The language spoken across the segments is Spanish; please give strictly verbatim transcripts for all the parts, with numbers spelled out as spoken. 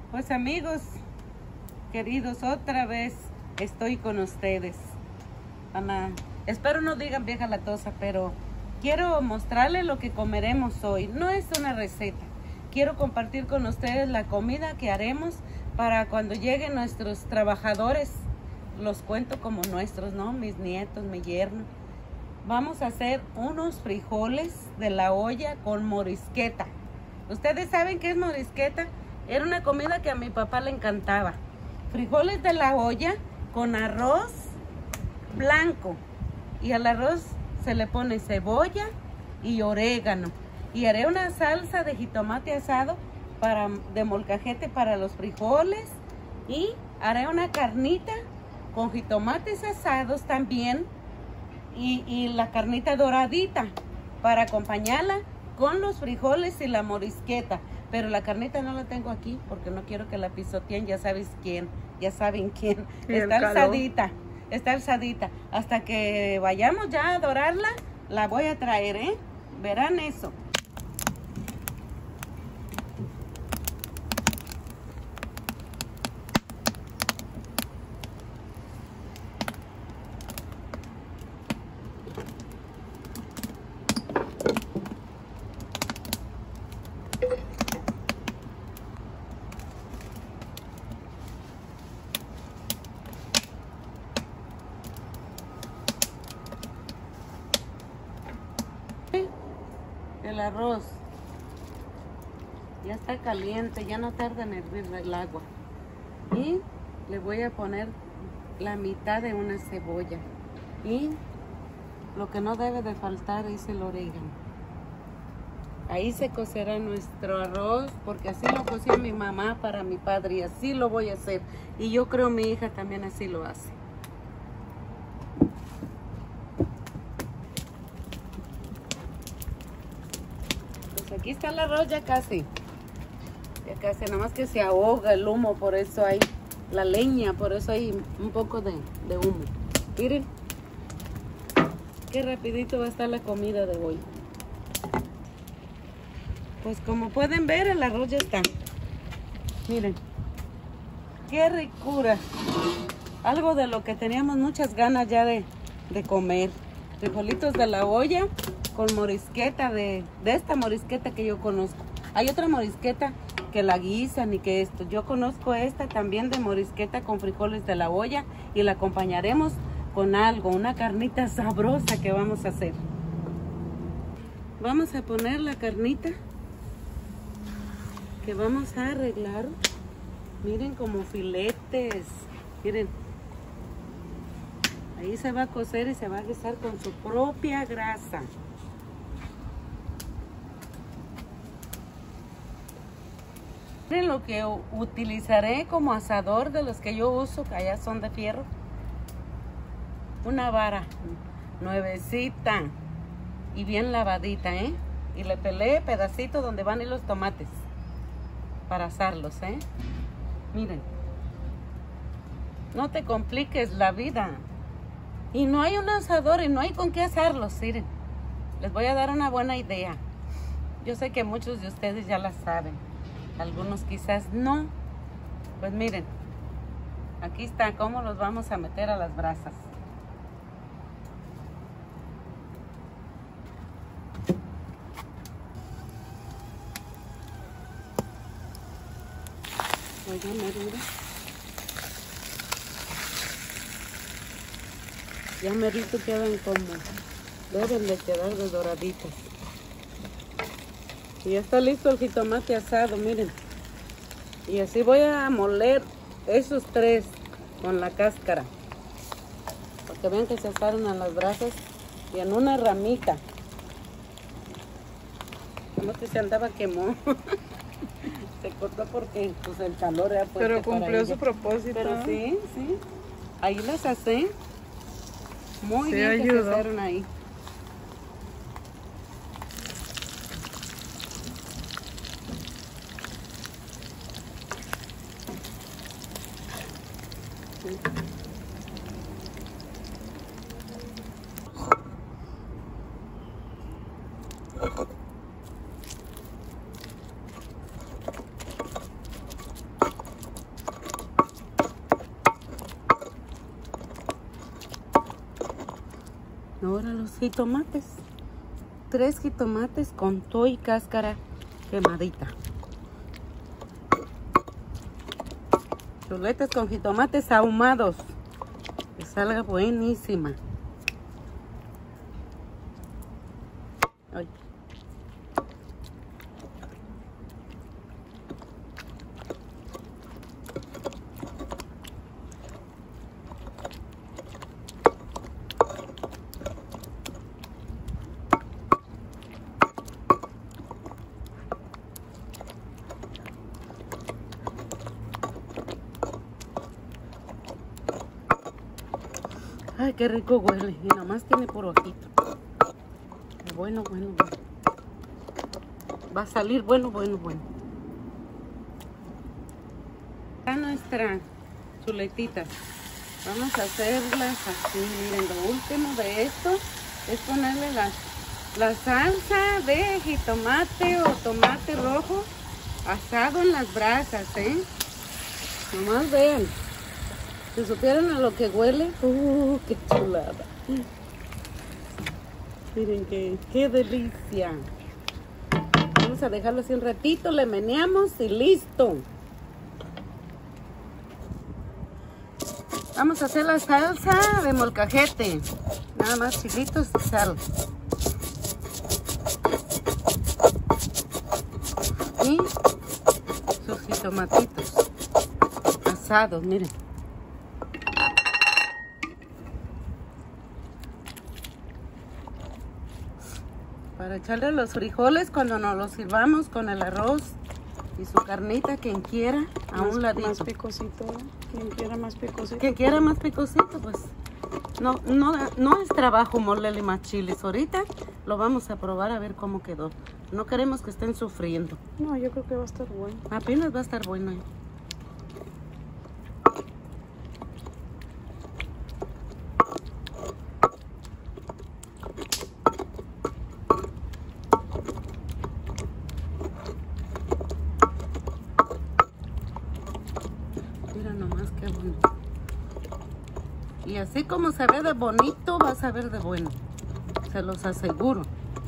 Pues amigos queridos, otra vez estoy con ustedes. Ana, espero no digan vieja latosa, pero quiero mostrarles lo que comeremos hoy. No es una receta. Quiero compartir con ustedes la comida que haremos para cuando lleguen nuestros trabajadores. Los cuento como nuestros, ¿no? Mis nietos, mi yerno. Vamos a hacer unos frijoles de la olla con morisqueta. ¿Ustedes saben qué es morisqueta? Era una comida que a mi papá le encantaba. Frijoles de la olla con arroz blanco. Y al arroz se le pone cebolla y orégano. Y haré una salsa de jitomate asado para, de molcajete para los frijoles. Y haré una carnita con jitomates asados también. Y, y la carnita doradita para acompañarla con los frijoles y la morisqueta. Pero la carnita no la tengo aquí porque no quiero que la pisoteen. Ya sabes quién, ya saben quién. Está alzadita, está alzadita. Hasta que vayamos ya a dorarla, la voy a traer, ¿eh? Verán eso. El arroz ya está caliente, ya no tarda en hervir el agua. Y le voy a poner la mitad de una cebolla. Y lo que no debe de faltar es el orégano. Ahí se cocerá nuestro arroz, porque así lo cocía mi mamá para mi padre y así lo voy a hacer. Y yo creo mi hija también así lo hace. Aquí está el arroz ya casi, ya casi, nada más que se ahoga el humo, por eso hay la leña, por eso hay un poco de, de humo. Miren, qué rapidito va a estar la comida de hoy. Pues como pueden ver, el arroz ya está. Miren, qué ricura. Algo de lo que teníamos muchas ganas ya de, de comer. Frijolitos de la olla con morisqueta, de, de esta morisqueta que yo conozco. Hay otra morisqueta que la guisan y que esto. Yo conozco esta también de morisqueta con frijoles de la olla y la acompañaremos con algo, una carnita sabrosa que vamos a hacer. Vamos a poner la carnita que vamos a arreglar. Miren, como filetes. Miren. Ahí se va a cocer y se va a guisar con su propia grasa. Miren lo que utilizaré como asador de los que yo uso, que allá son de fierro. Una vara nuevecita y bien lavadita, ¿eh? Y le pelé pedacitos donde van a ir los tomates para asarlos, ¿eh? Miren. No te compliques la vida. Y no hay un asador y no hay con qué asarlos, miren. Les voy a dar una buena idea. Yo sé que muchos de ustedes ya la saben. Algunos quizás no. Pues miren, aquí está cómo los vamos a meter a las brasas. Oigan, miren. Ya merito quedan como, deben de quedar de doraditas. Y ya está listo el jitomate asado, miren. Y así voy a moler esos tres con la cáscara. Para que vean que se asaron a las brasas y en una ramita. Como que se andaba quemó. Se cortó porque pues, el calor era fuerte. Pero cumplió su propósito. Pero sí, sí. Ahí las asé. Muy sí, bien ayudó. Que se asaron ahí. Ahora los jitomates. Tres jitomates con todo y cáscara quemadita. Chuletas con jitomates ahumados. Que salga buenísima. Ay. Ay, qué rico huele. Y nomás tiene por ojito. Bueno, bueno, bueno. Va a salir bueno, bueno, bueno. Está nuestra chuletitas. Vamos a hacerlas así. Miren, lo último de esto es ponerle la, la salsa de jitomate o tomate rojo asado en las brasas, ¿eh? Nomás vean. Si supieran a lo que huele, ¡uh, qué chulada! Miren qué, qué delicia. Vamos a dejarlo así un ratito, le meneamos y listo. Vamos a hacer la salsa de molcajete. Nada más chilitos y sal. Y sus jitomatitos asados, miren. Para echarle a los frijoles cuando nos los sirvamos con el arroz y su carnita, quien quiera, a más, un ladito. Más picosito, quien quiera más picosito. Quien quiera más picosito, pues no, no, no es trabajo molerle más chiles. Ahorita lo vamos a probar a ver cómo quedó. No queremos que estén sufriendo. No, yo creo que va a estar bueno. Apenas va a estar bueno. Mira nomás qué bueno. Y así como se ve de bonito, va a saber de bueno. Se los aseguro.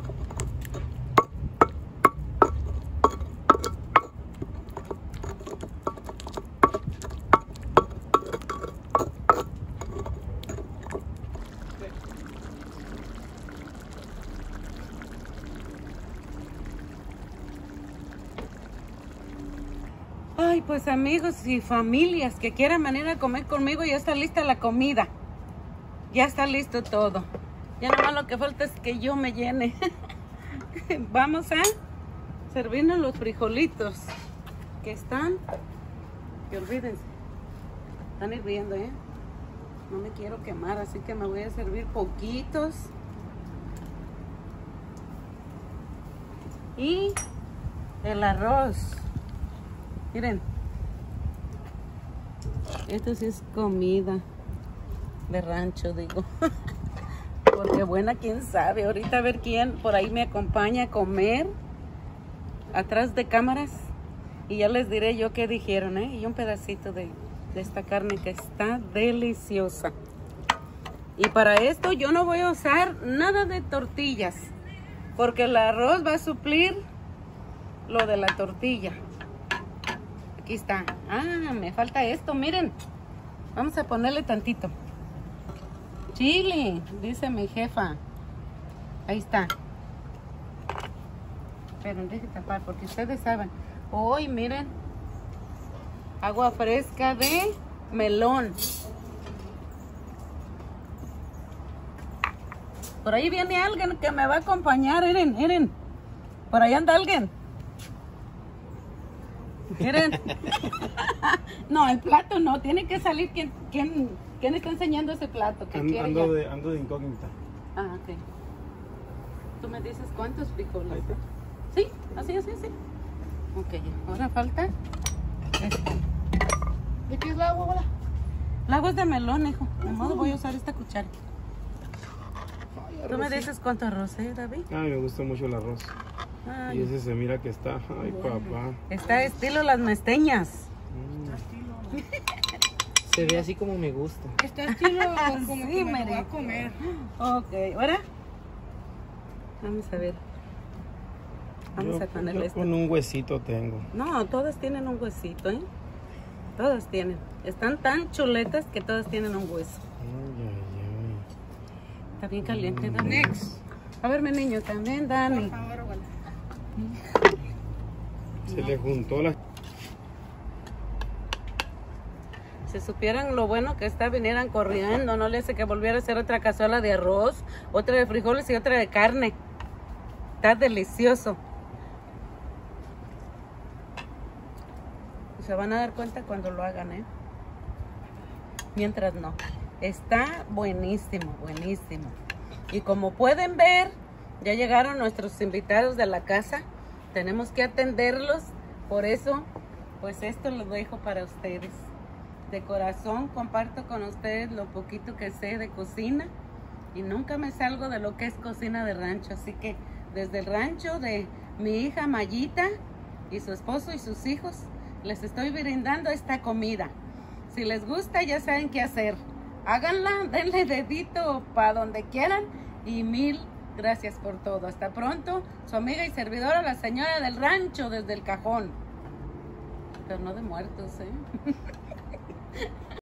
Ay, pues amigos y familias que quieran venir a comer conmigo, ya está lista la comida. Ya está listo todo. Ya nomás lo que falta es que yo me llene. Vamos a servirnos los frijolitos que están, que olvídense, están hirviendo, ¿eh? No me quiero quemar, así que me voy a servir poquitos. Y el arroz. Miren, esto sí es comida de rancho, digo. Porque buena, quién sabe. Ahorita a ver quién por ahí me acompaña a comer atrás de cámaras. Y ya les diré yo qué dijeron, ¿eh? Y un pedacito de, de esta carne que está deliciosa. Y para esto yo no voy a usar nada de tortillas, porque el arroz va a suplir lo de la tortilla. Aquí está. Ah, me falta esto, miren. Vamos a ponerle tantito chile, dice mi jefa. Ahí está. Pero deje tapar porque ustedes saben. Hoy, miren, agua fresca de melón. Por ahí viene alguien que me va a acompañar. Miren, miren. Por ahí anda alguien. Miren. No, el plato no. Tiene que salir. ¿Quién, quién, quién está enseñando ese plato? ¿Qué And, quiere ando, ya? de, ando de incógnita. Ah, ok. Tú me dices cuántos frijoles. Ahí está. Sí, así, así, así. Ok, ahora falta este. ¿De qué es el agua, abuela? El agua es de melón, hijo. De modo voy a usar esta cuchara. Tú me dices cuánto arroz, ¿eh, David? Ay, me gusta mucho el arroz. Ay, Y ese se mira que está. Ay, papá. está estilo las mesteñas. Mm. Se ve así como me gusta. Está estilo como Sí, que me lo voy Mary. a comer. Ok, ahora vamos a ver. Vamos Yo- a ponerle yo esto. con un huesito tengo. No, todas tienen un huesito, ¿eh? Todas tienen. Están tan chuletas que todas tienen un hueso. Ay, ay, Está bien caliente, Dani. Next. A ver, mi niño, también, Dani. Por favor, abuela. ay. Se le juntó la... Si supieran lo bueno que está, vinieran corriendo. No le hace que volviera a hacer otra cazuela de arroz, otra de frijoles y otra de carne. Está delicioso. Se van a dar cuenta cuando lo hagan, ¿eh? Mientras no. Está buenísimo, buenísimo. Y como pueden ver, ya llegaron nuestros invitados de la casa. Tenemos que atenderlos. Por eso, pues esto lo dejo para ustedes. De corazón comparto con ustedes lo poquito que sé de cocina. Y nunca me salgo de lo que es cocina de rancho. Así que desde el rancho de mi hija Mayita y su esposo y sus hijos, les estoy brindando esta comida. Si les gusta, ya saben qué hacer. Háganla, denle dedito para donde quieran y mil gracias por todo. Hasta pronto, su amiga y servidora, la señora del rancho desde el cajón. Pero no de muertos, ¿eh?